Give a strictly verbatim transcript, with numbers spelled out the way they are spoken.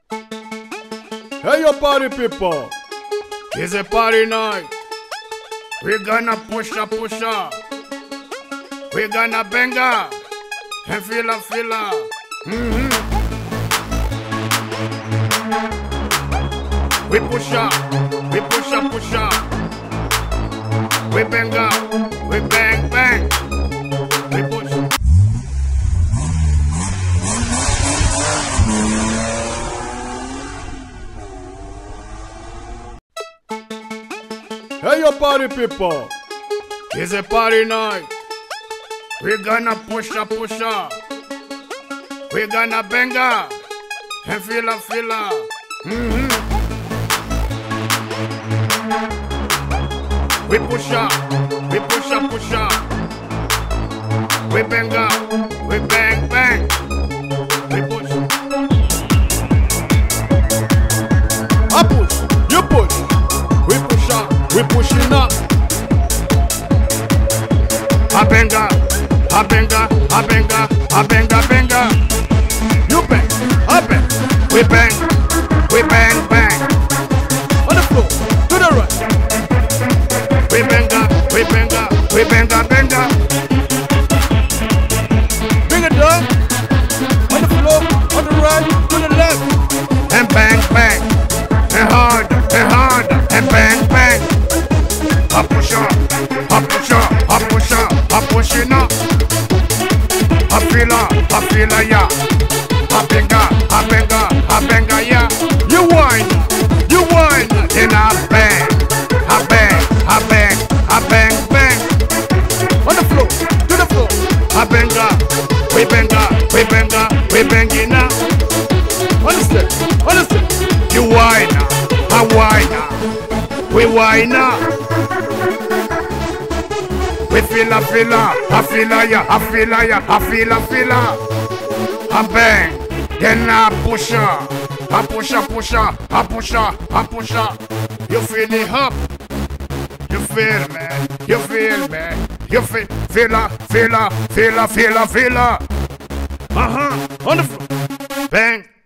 Hey, yo, party people. It's a party night. We're gonna pusha pusha. We're gonna banga and fila fila. Mm-hmm. We pusha, we pusha pusha. We banga, we bang bang. We push. Hey, yo, party people. It's a party night. We're gonna pusha pusha. We're gonna banga and fila fila. Mm-hmm. We pusha, we pusha pusha. We banga, we bang bang. We push. I push, you push. We push up, we pushing up. I banga, I banga, I banga, I banga, banga. You bang, I bang. We bang, we bang, bang. On the floor, to the right. We banga, we banga, we banga, banga. Bring it down. On the floor, on the right, to the left. And bang, bang. And hard, and hard, and bang, bang. I push up, I push up, I push up, I pushing up. I feel up, I feel up, yeah. I banga, I banga, I banga, yeah. You whine, you whine, then I bang, I bang, I bang, I bang, bang. On the floor, to the floor. I banga, we banga, we banga, we banging now. Understand, understand. You whine, I whine, we whine now. We feel a feel a, I feel a ya, I feel a ya, I feel a feel a. I bang, then I push her, I push her, push her, I push her, I push her. You feel it up, you feel me, you feel me, you feel, feel a, feel a, feel a, feel a, feel a. Uh huh, on the floor, bang.